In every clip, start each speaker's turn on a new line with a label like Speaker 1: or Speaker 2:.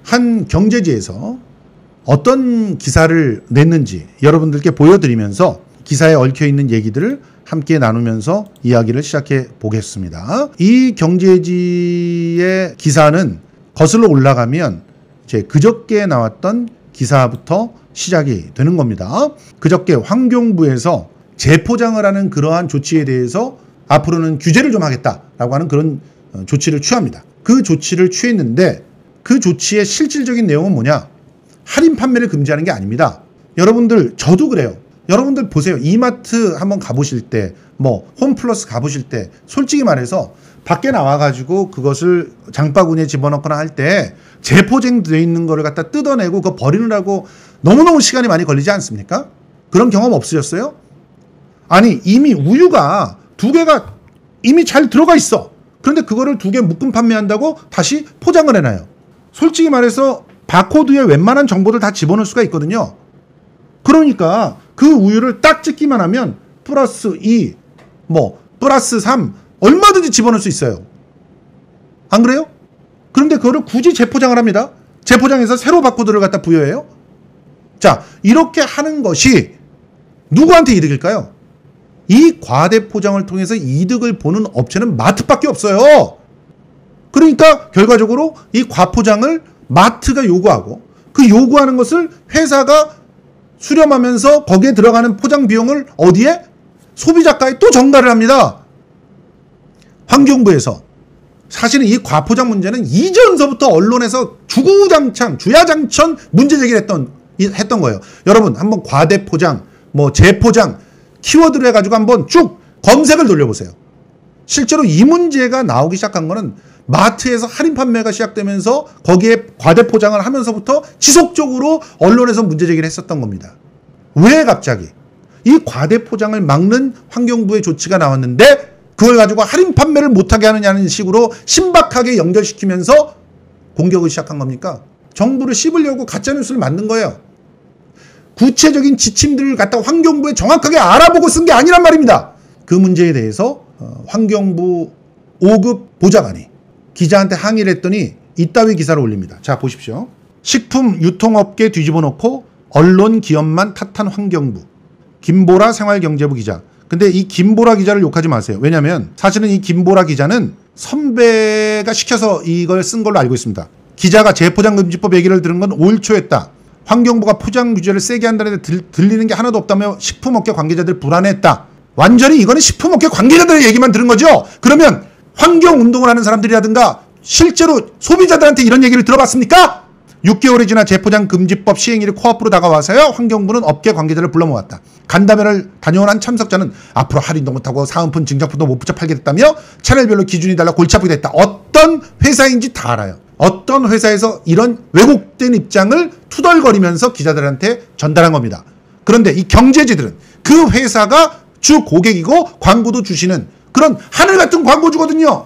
Speaker 1: 한 경제지에서 어떤 기사를 냈는지 여러분들께 보여드리면서 기사에 얽혀있는 얘기들을 함께 나누면서 이야기를 시작해 보겠습니다. 이 경제지의 기사는 거슬러 올라가면 이제 그저께 나왔던 기사부터 시작이 되는 겁니다. 그저께 환경부에서 재포장을 하는 그러한 조치에 대해서 앞으로는 규제를 좀 하겠다라고 하는 그런 조치를 취합니다. 그 조치를 취했는데 그 조치의 실질적인 내용은 뭐냐? 할인 판매를 금지하는 게 아닙니다. 여러분들, 저도 그래요. 여러분들 보세요. 이마트 한번 가보실 때, 홈플러스 가보실 때, 솔직히 말해서 밖에 나와가지고 그것을 장바구니에 집어넣거나 할 때 재포장되어 있는 거를 갖다 뜯어내고 그거 버리느라고 너무너무 시간이 많이 걸리지 않습니까? 그런 경험 없으셨어요? 아니, 이미 우유가 2개가 이미 잘 들어가 있어. 그런데 그거를 2개 묶음 판매한다고 다시 포장을 해놔요. 솔직히 말해서 바코드에 웬만한 정보들 다 집어넣을 수가 있거든요. 그러니까 그 우유를 딱 찍기만 하면 플러스 2, 플러스 3 얼마든지 집어넣을 수 있어요. 안 그래요? 그런데 그거를 굳이 재포장을 합니다. 재포장해서 새로 바코드를 갖다 부여해요. 자, 이렇게 하는 것이 누구한테 이득일까요? 이 과대 포장을 통해서 이득을 보는 업체는 마트밖에 없어요. 그러니까 결과적으로 이 과포장을 마트가 요구하고 그 요구하는 것을 회사가 수렴하면서 거기에 들어가는 포장 비용을 어디에? 소비자가에 또 전가를 합니다. 환경부에서 사실은 이 과포장 문제는 이전서부터 언론에서 주구장창 주야장천 문제 제기를 했던 거예요. 여러분 한번 과대 포장, 재포장 키워드를 해가지고 한번 쭉 검색을 돌려보세요. 실제로 이 문제가 나오기 시작한 거는 마트에서 할인 판매가 시작되면서 거기에 과대 포장을 하면서부터 지속적으로 언론에서 문제 제기를 했었던 겁니다. 왜 갑자기 이 과대 포장을 막는 환경부의 조치가 나왔는데 그걸 가지고 할인 판매를 못하게 하느냐는 식으로 신박하게 연결시키면서 공격을 시작한 겁니까? 정부를 씹으려고 가짜뉴스를 만든 거예요. 구체적인 지침들을 갖다 환경부에 정확하게 알아보고 쓴 게 아니란 말입니다. 그 문제에 대해서 환경부 5급 보좌관이 기자한테 항의를 했더니 이따위 기사를 올립니다. 자, 보십시오. 식품 유통업계 뒤집어 놓고 언론 기업만 탓한 환경부. 김보라 생활경제부 기자. 근데 이 김보라 기자를 욕하지 마세요. 왜냐면 사실은 이 김보라 기자는 선배가 시켜서 이걸 쓴 걸로 알고 있습니다. 기자가 재포장금지법 얘기를 들은 건 올 초였다. 환경부가 포장 규제를 세게 한다는데 들리는 게 하나도 없다며 식품업계 관계자들 불안해했다. 완전히 이거는 식품업계 관계자들의 얘기만 들은 거죠. 그러면 환경운동을 하는 사람들이라든가 실제로 소비자들한테 이런 얘기를 들어봤습니까? 6개월이 지나 재포장금지법 시행일이 코앞으로 다가와서요. 환경부는 업계 관계자를 불러 모았다. 간담회를 다녀온 한 참석자는 앞으로 할인도 못하고 사은품 증정품도 못 붙여 팔게 됐다며 채널별로 기준이 달라 골치 아프게 됐다. 어떤 회사인지 다 알아요. 어떤 회사에서 이런 왜곡된 입장을 투덜거리면서 기자들한테 전달한 겁니다. 그런데 이 경제지들은 그 회사가 주 고객이고 광고도 주시는 그런 하늘 같은 광고주거든요.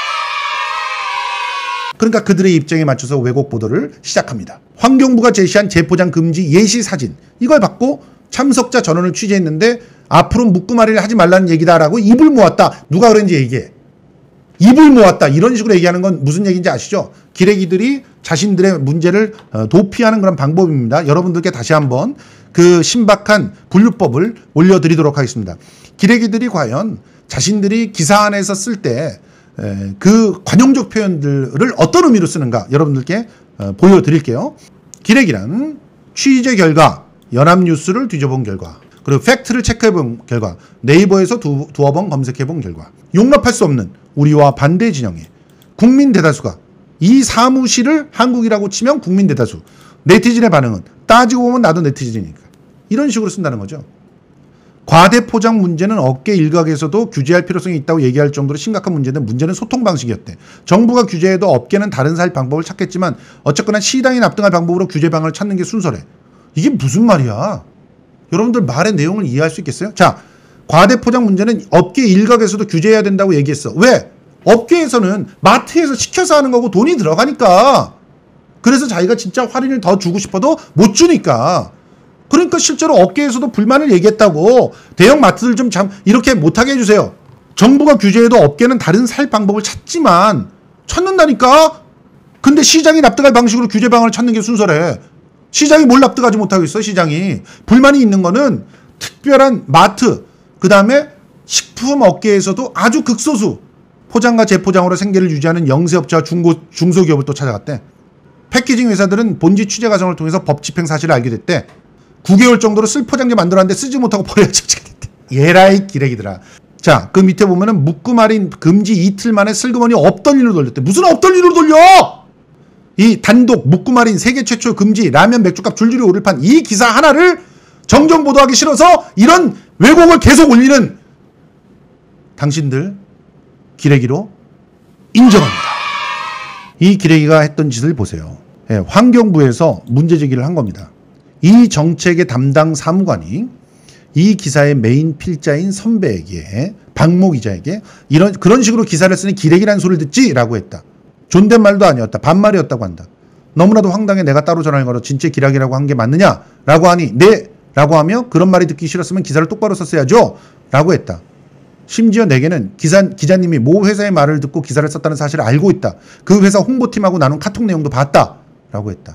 Speaker 1: 그러니까 그들의 입장에 맞춰서 왜곡 보도를 시작합니다. 환경부가 제시한 재포장 금지 예시 사진 이걸 받고 참석자 전원을 취재했는데 앞으로 묶음아리를 하지 말라는 얘기다라고 입을 모았다. 누가 그런지 얘기해. 입을 모았다. 이런 식으로 얘기하는 건 무슨 얘기인지 아시죠? 기레기들이 자신들의 문제를 도피하는 그런 방법입니다. 여러분들께 다시 한번 그 신박한 분류법을 올려드리도록 하겠습니다. 기레기들이 과연 자신들이 기사 안에서 쓸 때 그 관용적 표현들을 어떤 의미로 쓰는가 여러분들께 보여드릴게요. 기레기란 취재 결과, 연합뉴스를 뒤져본 결과, 그리고 팩트를 체크해본 결과, 네이버에서 두어 번 검색해본 결과, 용납할 수 없는 우리와 반대 진영의 국민 대다수가 이 사무실을 한국이라고 치면 국민 대다수, 네티즌의 반응은 따지고 보면 나도 네티즌이니까 이런 식으로 쓴다는 거죠. 과대 포장 문제는 업계 일각에서도 규제할 필요성이 있다고 얘기할 정도로 심각한 문제인데 문제는 소통 방식이었대. 정부가 규제해도 업계는 다른 살 방법을 찾겠지만 어쨌거나 시당이 납득할 방법으로 규제 방안을 찾는 게 순서래. 이게 무슨 말이야? 여러분들 말의 내용을 이해할 수 있겠어요? 자, 과대 포장 문제는 업계 일각에서도 규제해야 된다고 얘기했어. 왜? 업계에서는 마트에서 시켜서 하는 거고 돈이 들어가니까. 그래서 자기가 진짜 할인을 더 주고 싶어도 못 주니까. 그러니까 실제로 업계에서도 불만을 얘기했다고. 대형 마트들 좀 이렇게 못하게 해주세요. 정부가 규제해도 업계는 다른 살 방법을 찾지만 찾는다니까. 근데 시장이 납득할 방식으로 규제 방안을 찾는 게 순서래. 시장이 뭘 납득하지 못하고 있어, 시장이. 불만이 있는 거는 특별한 마트, 그 다음에 식품 업계에서도 아주 극소수 포장과 재포장으로 생계를 유지하는 영세업체와 중소기업을 또 찾아갔대. 패키징 회사들은 본지 취재 과정을 통해서 법 집행 사실을 알게 됐대. 9개월 정도로 쓸 포장재 만들었는데 쓰지 못하고 버려야 처치가 됐대. 예라이 기레기들아. 자, 그 밑에 보면은 묶음 할인 금지 이틀 만에 슬그머니 없던 일로 돌렸대. 무슨 없던 일로 돌려! 이 단독 묶음 할인 세계 최초 금지 라면 맥주값 줄줄이 오를 판 이 기사 하나를 정정 보도하기 싫어서 이런 왜곡을 계속 올리는 당신들 기레기로 인정합니다. 이 기레기가 했던 짓을 보세요. 예, 환경부에서 문제 제기를 한 겁니다. 이 정책의 담당 사무관이 이 기사의 메인 필자인 선배에게, 박모 기자에게 그런 식으로 기사를 쓰는 기레기라는 소리를 듣지라고 했다. 존댓말도 아니었다. 반말이었다고 한다. 너무나도 황당해. 내가 따로 전화를 걸어 진짜 기레기라고 한 게 맞느냐라고 하니 네 라고 하며 그런 말이 듣기 싫었으면 기사를 똑바로 썼어야죠 라고 했다. 심지어 내게는 기자님이 모 회사의 말을 듣고 기사를 썼다는 사실을 알고 있다. 그 회사 홍보팀하고 나눈 카톡 내용도 봤다 라고 했다.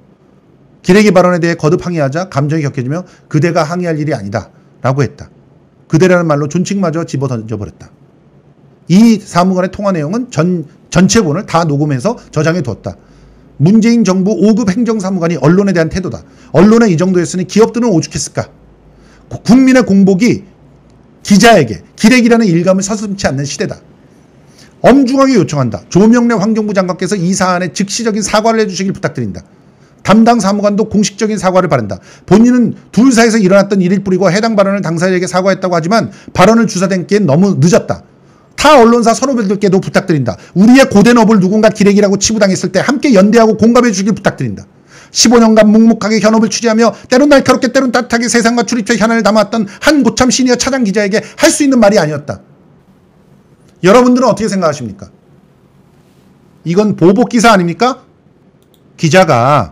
Speaker 1: 기레기 발언에 대해 거듭 항의하자 감정이 격해지며 그대가 항의할 일이 아니다 라고 했다. 그대라는 말로 존칭마저 집어 던져버렸다. 이 사무관의 통화 내용은 전체본을 다 녹음해서 저장해 두었다. 문재인 정부 5급 행정사무관이 언론에 대한 태도다. 언론에 이 정도였으니 기업들은 오죽했을까. 국민의 공복이 기자에게 기레기라는 일감을 서슴지 않는 시대다. 엄중하게 요청한다. 조명래 환경부 장관께서 이 사안에 즉시적인 사과를 해주시길 부탁드린다. 담당 사무관도 공식적인 사과를 바란다. 본인은 둘 사이에서 일어났던 일일 뿐이고 해당 발언을 당사자에게 사과했다고 하지만 발언을 주사담기엔 너무 늦었다. 타 언론사 선후배들께도 부탁드린다. 우리의 고된 업을 누군가 기레기라고 치부당했을 때 함께 연대하고 공감해 주길 부탁드린다. 15년간 묵묵하게 현업을 취재하며 때론 날카롭게 때론 따뜻하게 세상과 출입처의 현안을 담았던 한 고참 시니어 차장 기자에게 할 수 있는 말이 아니었다. 여러분들은 어떻게 생각하십니까? 이건 보복 기사 아닙니까? 기자가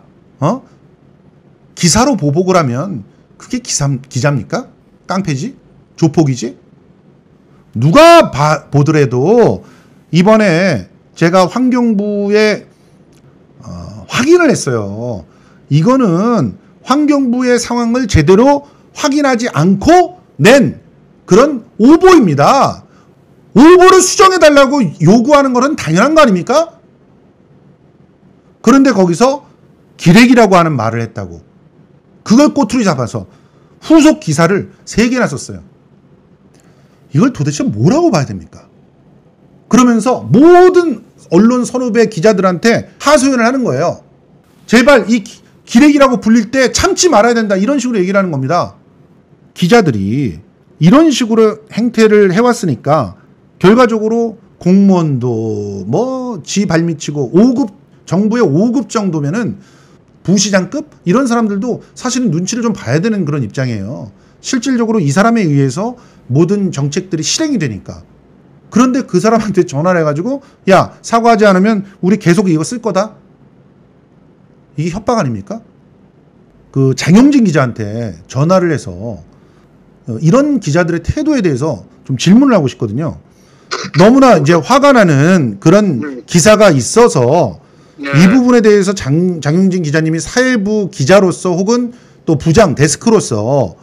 Speaker 1: 기사로 보복을 하면 그게 기자입니까? 깡패지? 조폭이지? 누가 보더라도 이번에 제가 환경부에 확인을 했어요. 이거는 환경부의 상황을 제대로 확인하지 않고 낸 그런 오보입니다. 오보를 수정해달라고 요구하는 것은 당연한 거 아닙니까? 그런데 거기서 기레기라고 하는 말을 했다고. 그걸 꼬투리 잡아서 후속 기사를 3개나 썼어요. 이걸 도대체 뭐라고 봐야 됩니까? 그러면서 모든 언론 선후배 기자들한테 하소연을 하는 거예요. 제발 이 기레기라고 불릴 때 참지 말아야 된다. 이런 식으로 얘기를 하는 겁니다. 기자들이 이런 식으로 행태를 해왔으니까 결과적으로 공무원도 지 발미치고 5급, 정부의 5급 정도면은 부시장급? 이런 사람들도 사실은 눈치를 좀 봐야 되는 그런 입장이에요. 실질적으로 이 사람에 의해서 모든 정책들이 실행이 되니까. 그런데 그 사람한테 전화를 해가지고 야, 사과하지 않으면 우리 계속 이거 쓸 거다. 이게 협박 아닙니까? 그 장영진 기자한테 전화를 해서 이런 기자들의 태도에 대해서 좀 질문을 하고 싶거든요. 너무나 이제 화가 나는 그런 기사가 있어서 이 부분에 대해서 장영진 기자님이 사회부 기자로서 혹은 또 부장 데스크로서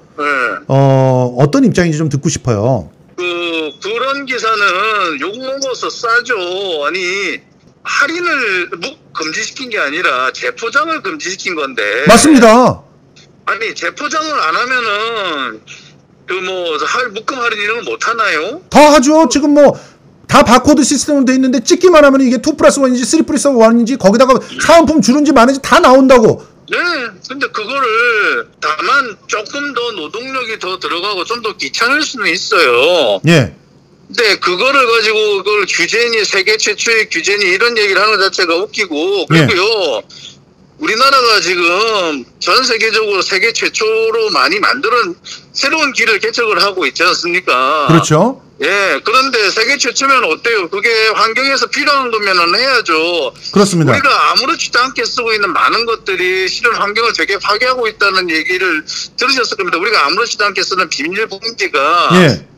Speaker 1: 어떤 입장인지 좀 듣고 싶어요.
Speaker 2: 그런 기사는 욕먹어서 싸죠. 아니, 할인을 금지시킨 게 아니라 재포장을 금지시킨 건데.
Speaker 1: 맞습니다.
Speaker 2: 아니, 재포장을 안 하면은 묶음 할인 이런 거 못 하나요?
Speaker 1: 다 하죠. 지금 다 바코드 시스템으로 돼 있는데 찍기만 하면 이게 2+1인지 3+1인지 거기다가 사은품 주는지 마는지 다 나온다고.
Speaker 2: 네, 근데 그거를 다만 조금 더 노동력이 더 들어가고 좀 더 귀찮을 수는 있어요.
Speaker 1: 예.
Speaker 2: 근데 그거를 가지고 그걸 규제니 세계 최초의 규제니 이런 얘기를 하는 것 자체가 웃기고 그리고요. 예. 우리나라가 지금 전 세계적으로 세계 최초로 많이 만드는 새로운 길을 개척을 하고 있지 않습니까?
Speaker 1: 그렇죠.
Speaker 2: 예, 그런데 세계 최초면 어때요? 그게 환경에서 필요한 거면은 해야죠.
Speaker 1: 그렇습니다.
Speaker 2: 우리가 아무렇지도 않게 쓰고 있는 많은 것들이 실은 환경을 되게 파괴하고 있다는 얘기를 들으셨을 겁니다. 우리가 아무렇지도 않게 쓰는 비닐봉지가
Speaker 1: 예.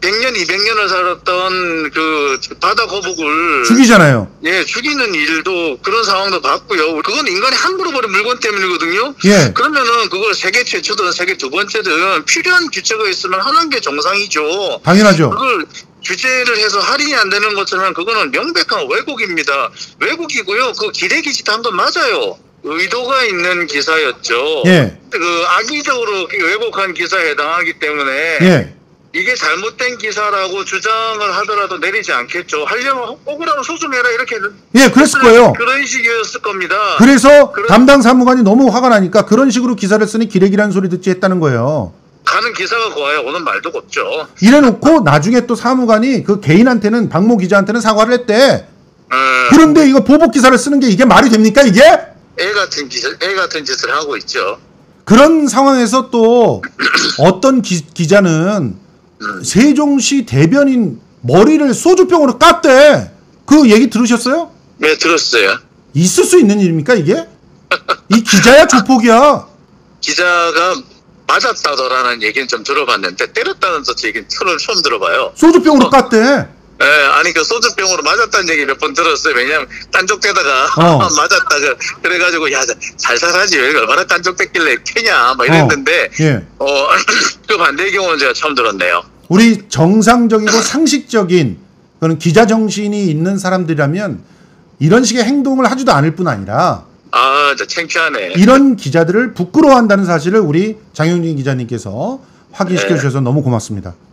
Speaker 2: 100년, 200년을 살았던 그 바다 거북을
Speaker 1: 죽이잖아요.
Speaker 2: 예, 죽이는 일도 그런 상황도 봤고요. 그건 인간이 함부로 버린 물건 때문이거든요.
Speaker 1: 예.
Speaker 2: 그러면은 그걸 세계 최초든 세계 두 번째든 필요한 규제가 있으면 하는 게 정상이죠.
Speaker 1: 당연하죠.
Speaker 2: 그걸 규제를 해서 할인이 안 되는 것처럼 그거는 명백한 왜곡입니다. 왜곡이고요. 그 기레기짓 한 건 맞아요. 의도가 있는 기사였죠.
Speaker 1: 예.
Speaker 2: 그 악의적으로 왜곡한 기사에 해당하기 때문에
Speaker 1: 예.
Speaker 2: 이게 잘못된 기사라고 주장을 하더라도 내리지 않겠죠. 하려면 억울하면 소송해라 이렇게.
Speaker 1: 예, 그랬을 거예요.
Speaker 2: 그런 식이었을 겁니다.
Speaker 1: 그래서 담당 사무관이 너무 화가 나니까 그런 식으로 기사를 쓰니 기레기라는 소리 듣지 했다는 거예요.
Speaker 2: 가는 기사가 고와요. 오는 말도 없죠.
Speaker 1: 이래놓고 나중에 또 사무관이 그 개인한테는 박모 기자한테는 사과를 했대. 그런데 이거 보복 기사를 쓰는 게 이게 말이 됩니까 이게?
Speaker 2: 애 같은 짓을 하고 있죠.
Speaker 1: 그런 상황에서 또 어떤 기자는 세종시 대변인 머리를 소주병으로 깠대. 그 얘기 들으셨어요?
Speaker 2: 네, 들었어요.
Speaker 1: 있을 수 있는 일입니까 이게? 이 기자야 조폭이야.
Speaker 2: 기자가 맞았다더라는 얘기는 좀 들어봤는데 때렸다는 얘기는 처음 들어봐요.
Speaker 1: 소주병으로 깠대.
Speaker 2: 예, 아니 그 소주병으로 맞았다는 얘기 몇 번 들었어요. 왜냐면 딴족대다가 맞았다 그래가지고 야 살살하지 왜 얼마나 딴족댔길래 캐냐 막 이랬는데
Speaker 1: 예.
Speaker 2: 그 반대의 경우는 제가 처음 들었네요.
Speaker 1: 우리 정상적이고 상식적인 그런 기자 정신이 있는 사람들이라면 이런 식의 행동을 하지도 않을 뿐 아니라
Speaker 2: 진짜 창피하네.
Speaker 1: 이런 기자들을 부끄러워한다는 사실을 우리 장영진 기자님께서 확인시켜 주셔서 너무 고맙습니다.